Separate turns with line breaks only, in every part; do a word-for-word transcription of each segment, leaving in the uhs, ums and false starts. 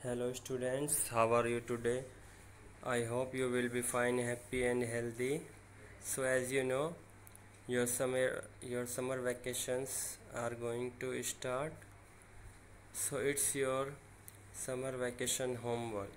Hello students, how are you today? I hope you will be fine, happy and healthy. So as you know, your summer your summer vacations are going to start. So it's your summer vacation homework.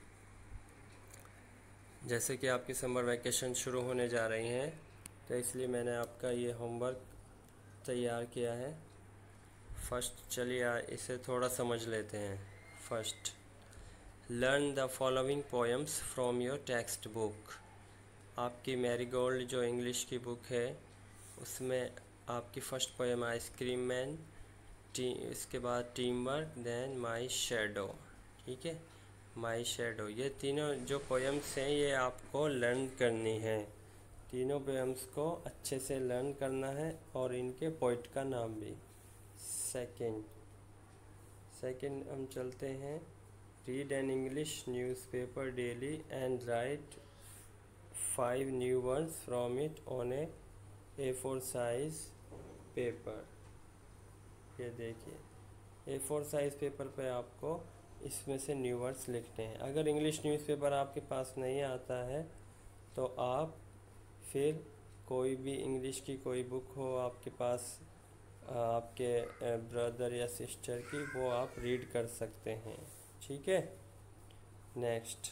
जैसे कि आपकी summer vacation शुरू होने जा रही हैं, तो इसलिए मैंने आपका ये होमवर्क तैयार किया है। फर्स्ट चलिए इसे थोड़ा समझ लेते हैं। First, learn the following poems from your text book. आपकी मैरीगोल्ड जो इंग्लिश की बुक है उसमें आपकी फ़र्स्ट पोएम आइसक्रीम मैन, टी इसके बाद team work, then my shadow. ठीक है, माई शेडो, ये तीनों जो पोएम्स हैं ये आपको लर्न करनी है। तीनों पोएम्स को अच्छे से लर्न करना है और इनके पोइट का नाम भी। सेकंड सेकंड हम चलते हैं, read an English newspaper daily and write five new words from it on a A four size paper. ये देखिए, ए फोर साइज पेपर पे आपको इसमें से न्यू वर्ड्स लिखने हैं। अगर इंग्लिश न्यूज़पेपर आपके पास नहीं आता है तो आप फिर कोई भी इंग्लिश की कोई बुक हो आपके पास, आपके ब्रदर या सिस्टर की, वो आप रीड कर सकते हैं। ठीक है। Next,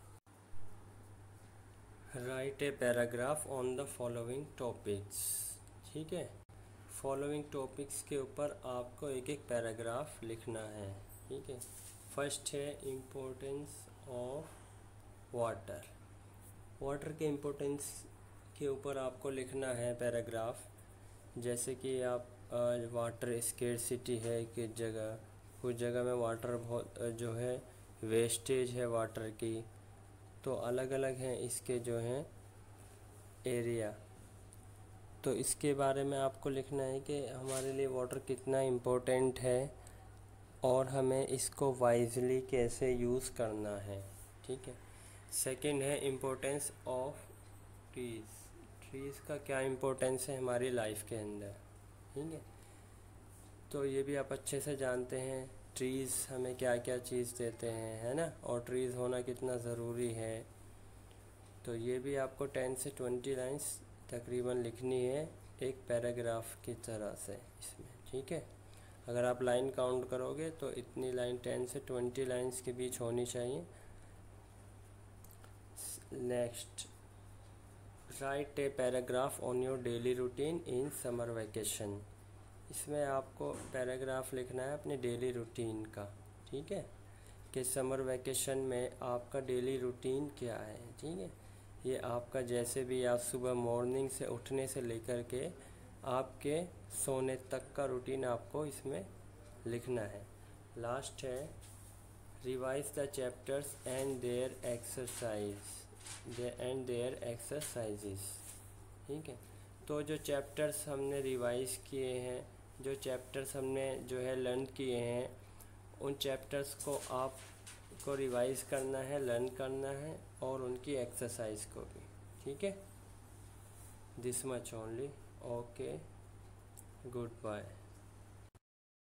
write a paragraph on the following topics. ठीक है, फॉलोइंग टॉपिक्स के ऊपर आपको एक एक पैराग्राफ लिखना है। ठीक है, फर्स्ट है इम्पोर्टेंस ऑफ वाटर। वाटर के इम्पोर्टेंस के ऊपर आपको लिखना है पैराग्राफ। जैसे कि आप वाटर स्केर्सिटी है किस जगह, कुछ जगह में वाटर बहुत जो है वेस्टेज है वाटर की, तो अलग अलग हैं इसके जो हैं एरिया। तो इसके बारे में आपको लिखना है कि हमारे लिए वाटर कितना इम्पोर्टेंट है और हमें इसको वाइजली कैसे यूज़ करना है। ठीक है। सेकंड है इम्पोर्टेंस ऑफ ट्रीज़। ट्रीज़ का क्या इम्पोर्टेंस है हमारी लाइफ के अंदर। ठीक है, तो ये भी आप अच्छे से जानते हैं, ट्रीज़ हमें क्या क्या चीज़ देते हैं, है ना, और ट्रीज़ होना कितना ज़रूरी है। तो ये भी आपको टेन से ट्वेंटी लाइंस तकरीबन लिखनी है एक पैराग्राफ की तरह से इसमें। ठीक है, अगर आप लाइन काउंट करोगे तो इतनी लाइन टेन से ट्वेंटी लाइंस के बीच होनी चाहिए। Next, write a paragraph on your daily routine in summer vacation. इसमें आपको पैराग्राफ लिखना है अपने डेली रूटीन का। ठीक है, कि समर वैकेशन में आपका डेली रूटीन क्या है। ठीक है, ये आपका जैसे भी आप सुबह मॉर्निंग से उठने से लेकर के आपके सोने तक का रूटीन आपको इसमें लिखना है। लास्ट है, revise the chapters and their exercise and their exercises. ठीक है, तो जो चैप्टर्स हमने रिवाइज किए हैं, जो चैप्टर्स हमने जो है लर्न किए हैं, उन चैप्टर्स को आप को रिवाइज करना है, लर्न करना है और उनकी एक्सरसाइज को भी। ठीक है, this much only. Okay, good bye.